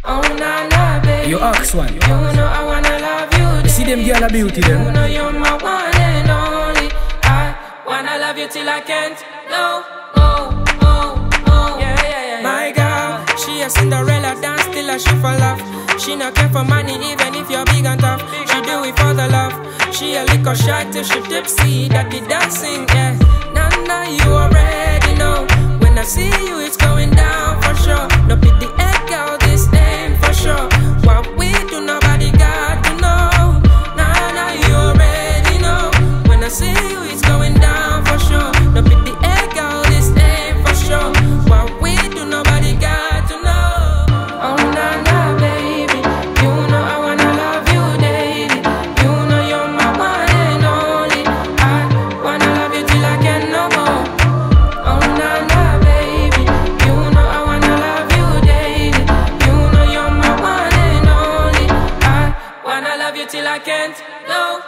Oh na na, baby. You ask one. You know I wanna love you. You see them girl a beauty them. You know you're my one and only. I wanna love you till I can't. No, oh, oh, oh. Yeah, yeah, yeah. My girl, she a Cinderella, dance till she fall off. She not care for money even if you're big and tough. She do it for the love. She a likkle shot till she tipsy. That the dancing, yeah. Nah, you already know. When I see you, it's going down for sure. No PDA Girl, this ain't for sure. What we do, nobody got to know. Nah, you already know. When I see you, it's going down for sure. No PDA Girl, this ain't for sure. What we do, nobody got to know. Oh nah, baby, you know I wanna love you daily. You know you're my one and only. I wanna love you till I can't no more. Oh nah, baby, you know I wanna love you daily. You know you're my one and only. I wanna love you till I can't no.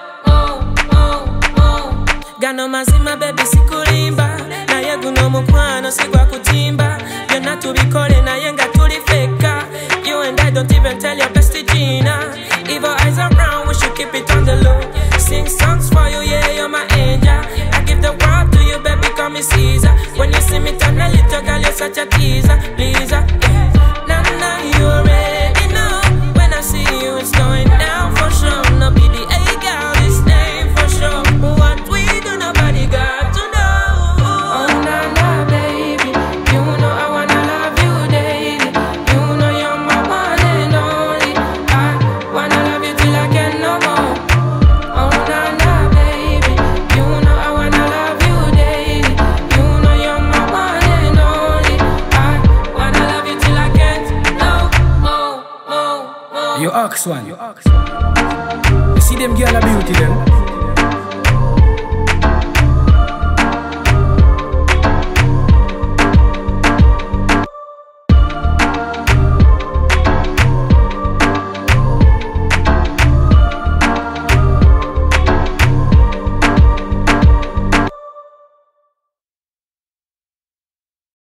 Gano mazima baby sikulimba. Na yegu no mukwano sigwa kutimba. Yona tubikole na yenga tulifeka. You and I don't even tell your bestie Gina. Evil eyes around, we should keep it on the low. Sing songs for you, yeah, you're my angel. I give the world to you, baby, call me Caesar. When you see me turn a little girl, you're such a teaser, pleaser, yeah. Nah, you already know. When I see you, it's going down for sure. No PDA Girl, this name for sure. What we do, nobody got to know. Oh nah, baby, you know I wanna love you daily. You know you're my one and only. I wanna love you till I can't no more. Oh nah, baby, you know I wanna love you daily. You know you're my one and only. I wanna love you till I can't no more. You ask one. You see them girl a beauty them.